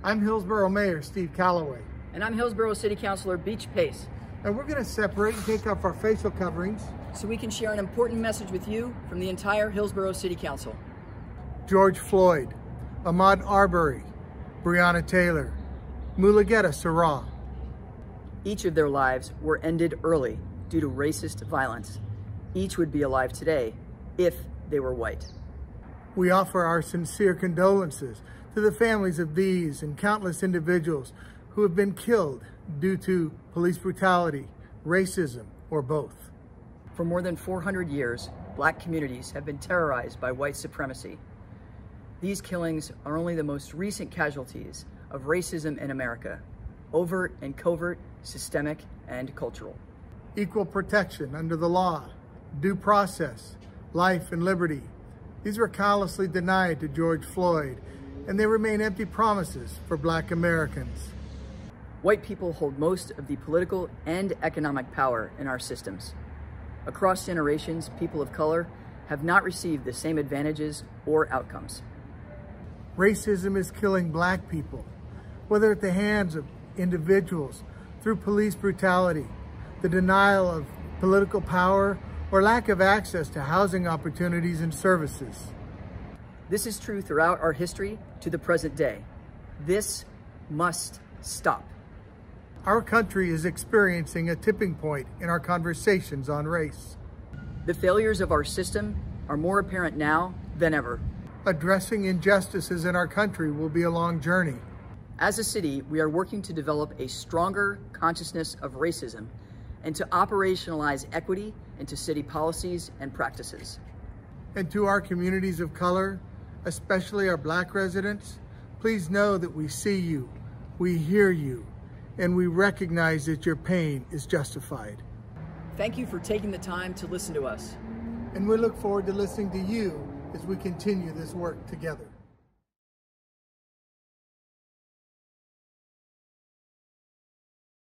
I'm Hillsborough Mayor Steve Calloway. And I'm Hillsborough City Councilor Beach Pace. And we're going to separate and take off our facial coverings so we can share an important message with you from the entire Hillsborough City Council. George Floyd, Ahmaud Arbery, Breonna Taylor, Mulugeta Sarah. Each of their lives were ended early due to racist violence. Each would be alive today if they were white. We offer our sincere condolences to the families of these and countless individuals who have been killed due to police brutality, racism, or both. For more than 400 years, Black communities have been terrorized by white supremacy. These killings are only the most recent casualties of racism in America, overt and covert, systemic and cultural. Equal protection under the law, due process, life and liberty. These were callously denied to George Floyd, and they remain empty promises for Black Americans. White people hold most of the political and economic power in our systems. Across generations, people of color have not received the same advantages or outcomes. Racism is killing Black people, whether at the hands of individuals, through police brutality, the denial of political power, or lack of access to housing opportunities and services. This is true throughout our history to the present day. This must stop. Our country is experiencing a tipping point in our conversations on race. The failures of our system are more apparent now than ever. Addressing injustices in our country will be a long journey. As a city, we are working to develop a stronger consciousness of racism and to operationalize equity into city policies and practices. And to our communities of color, especially our Black residents, please know that we see you, we hear you, and we recognize that your pain is justified. Thank you for taking the time to listen to us. And we look forward to listening to you as we continue this work together.